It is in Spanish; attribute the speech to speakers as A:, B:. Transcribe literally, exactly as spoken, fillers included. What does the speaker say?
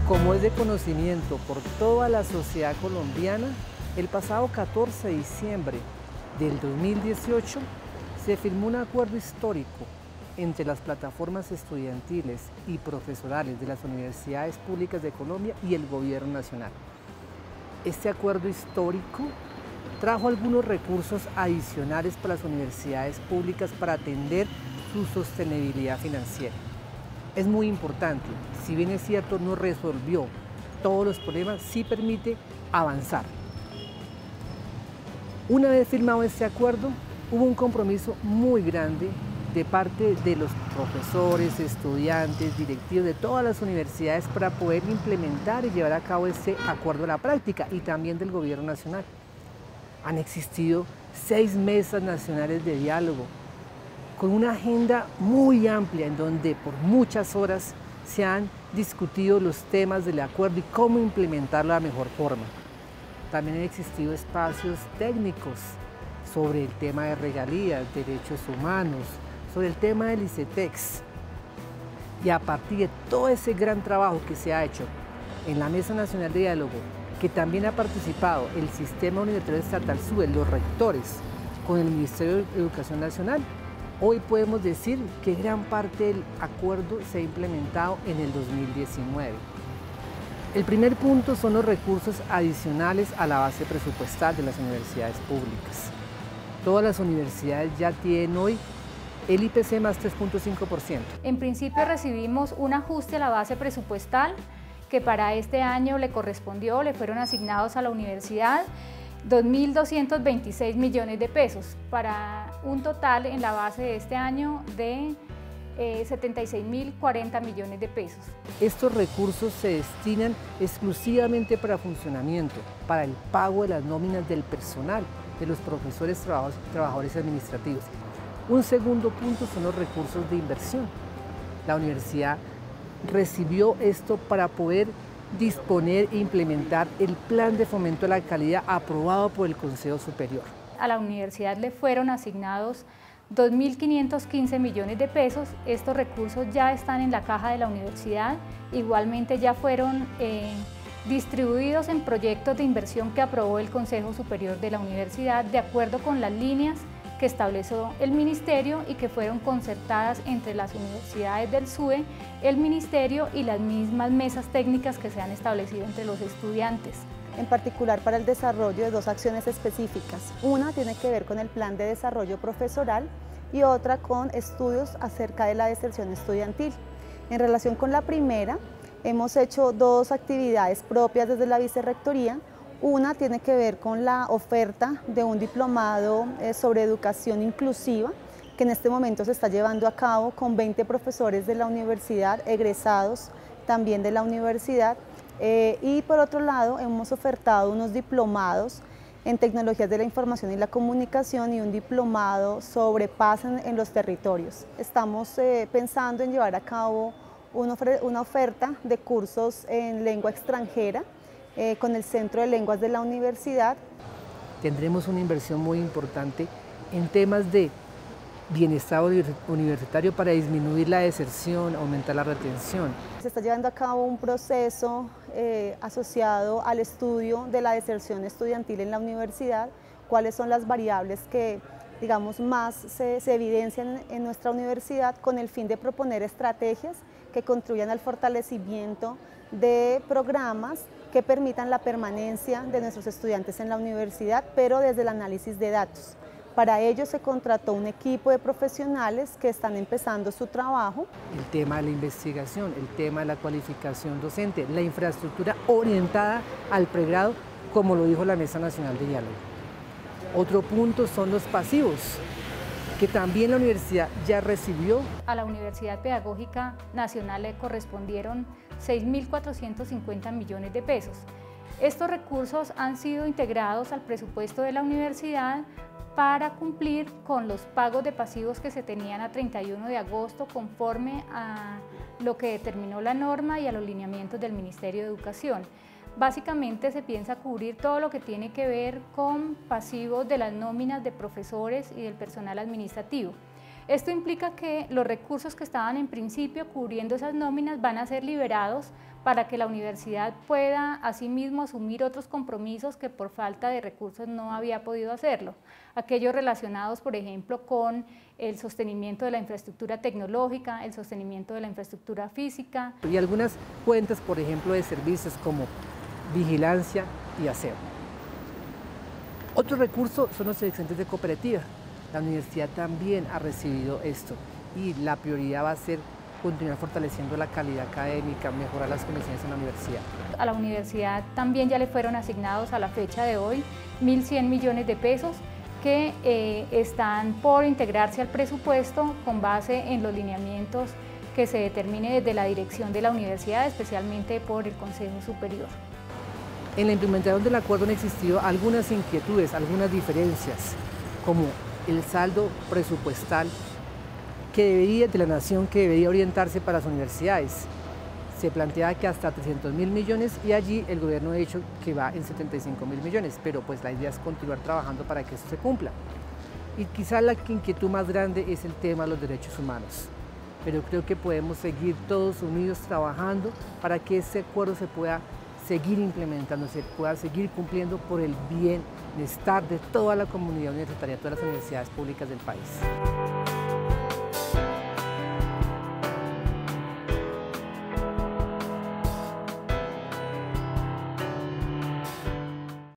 A: Como es de conocimiento por toda la sociedad colombiana, el pasado catorce de diciembre del dos mil dieciocho se firmó un acuerdo histórico entre las plataformas estudiantiles y profesorales de las universidades públicas de Colombia y el Gobierno Nacional. Este acuerdo histórico trajo algunos recursos adicionales para las universidades públicas para atender su sostenibilidad financiera. Es muy importante, si bien es cierto no resolvió todos los problemas, sí permite avanzar. Una vez firmado este acuerdo, hubo un compromiso muy grande de parte de los profesores, estudiantes, directivos de todas las universidades para poder implementar y llevar a cabo este acuerdo a la práctica y también del Gobierno Nacional. Han existido seis mesas nacionales de diálogo con una agenda muy amplia en donde por muchas horas se han discutido los temas del acuerdo y cómo implementarlo de la mejor forma. También han existido espacios técnicos sobre el tema de regalías, derechos humanos, sobre el tema del ICETEX. Y a partir de todo ese gran trabajo que se ha hecho en la Mesa Nacional de Diálogo, que también ha participado el Sistema Universitario Estatal SUBE, los rectores, con el Ministerio de Educación Nacional, hoy podemos decir que gran parte del acuerdo se ha implementado en el dos mil diecinueve. El primer punto son los recursos adicionales a la base presupuestal de las universidades públicas. Todas las universidades ya tienen hoy el I P C más tres punto cinco por ciento.
B: En principio recibimos un ajuste a la base presupuestal que para este año le correspondió, le fueron asignados a la universidad dos mil doscientos veintiséis millones de pesos, para un total en la base de este año de eh, setenta y seis mil cuarenta millones de pesos.
A: Estos recursos se destinan exclusivamente para funcionamiento, para el pago de las nóminas del personal, de los profesores, trabajadores, trabajadores administrativos. Un segundo punto son los recursos de inversión. La universidad recibió esto para poder disponer e implementar el plan de fomento a la calidad aprobado por el Consejo Superior.
B: A la universidad le fueron asignados dos mil quinientos quince millones de pesos. Estos recursos ya están en la caja de la universidad, igualmente ya fueron eh, distribuidos en proyectos de inversión que aprobó el Consejo Superior de la Universidad de acuerdo con las líneas que estableció el Ministerio y que fueron concertadas entre las universidades del SUBE, el Ministerio y las mismas mesas técnicas que se han establecido entre los estudiantes.
C: En particular para el desarrollo de dos acciones específicas. Una tiene que ver con el plan de desarrollo profesoral y otra con estudios acerca de la deserción estudiantil. En relación con la primera, hemos hecho dos actividades propias desde la Vicerrectoría. Una tiene que ver con la oferta de un diplomado sobre educación inclusiva que en este momento se está llevando a cabo con veinte profesores de la universidad, egresados también de la universidad. Eh, y por otro lado hemos ofertado unos diplomados en tecnologías de la información y la comunicación y un diplomado sobre paz en, en los territorios. Estamos eh, pensando en llevar a cabo una, una oferta de cursos en lengua extranjera Eh, con el Centro de Lenguas de la Universidad.
A: Tendremos una inversión muy importante en temas de bienestar universitario para disminuir la deserción, aumentar la retención.
C: Se está llevando a cabo un proceso eh, asociado al estudio de la deserción estudiantil en la universidad, cuáles son las variables que digamos, más se, se evidencian en nuestra universidad con el fin de proponer estrategias que contribuyan al fortalecimiento de programas que permitan la permanencia de nuestros estudiantes en la universidad, pero desde el análisis de datos. Para ello se contrató un equipo de profesionales que están empezando su trabajo.
A: El tema de la investigación, el tema de la cualificación docente, la infraestructura orientada al pregrado, como lo dijo la Mesa Nacional de Diálogo. Otro punto son los pasivos, que también la universidad ya recibió.
B: A la Universidad Pedagógica Nacional le correspondieron seis mil cuatrocientos cincuenta millones de pesos. Estos recursos han sido integrados al presupuesto de la universidad para cumplir con los pagos de pasivos que se tenían a treinta y uno de agosto conforme a lo que determinó la norma y a los lineamientos del Ministerio de Educación. Básicamente se piensa cubrir todo lo que tiene que ver con pasivos de las nóminas de profesores y del personal administrativo. Esto implica que los recursos que estaban en principio cubriendo esas nóminas van a ser liberados para que la universidad pueda asimismo asumir otros compromisos que por falta de recursos no había podido hacerlo. Aquellos relacionados, por ejemplo, con el sostenimiento de la infraestructura tecnológica, el sostenimiento de la infraestructura física.
A: Y algunas cuentas, por ejemplo, de servicios como vigilancia y aseo. Otro recurso son los excedentes de cooperativa. La universidad también ha recibido esto y la prioridad va a ser continuar fortaleciendo la calidad académica, mejorar las condiciones en la universidad.
B: A la universidad también ya le fueron asignados a la fecha de hoy mil cien millones de pesos que eh, están por integrarse al presupuesto con base en los lineamientos que se determine desde la dirección de la universidad, especialmente por el Consejo Superior.
A: En la implementación del acuerdo han existido algunas inquietudes, algunas diferencias, como el saldo presupuestal que debería, de la nación que debería orientarse para las universidades. Se plantea que hasta trescientos mil millones y allí el gobierno ha dicho que va en setenta y cinco mil millones, pero pues la idea es continuar trabajando para que eso se cumpla. Y quizá la inquietud más grande es el tema de los derechos humanos, pero creo que podemos seguir todos unidos trabajando para que ese acuerdo se pueda seguir implementando, se pueda seguir cumpliendo por el bienestar de toda la comunidad universitaria, de todas las universidades públicas del país.